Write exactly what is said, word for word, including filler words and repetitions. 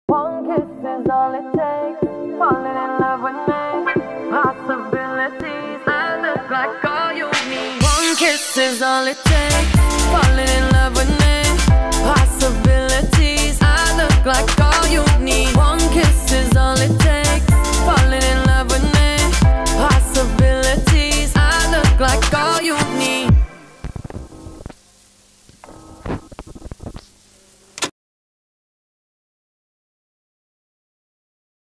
One kiss is all it takes. Falling in love with me. Possibilities. I look like all you need. One kiss is all it takes. Falling in love with me. Possibilities. I look like all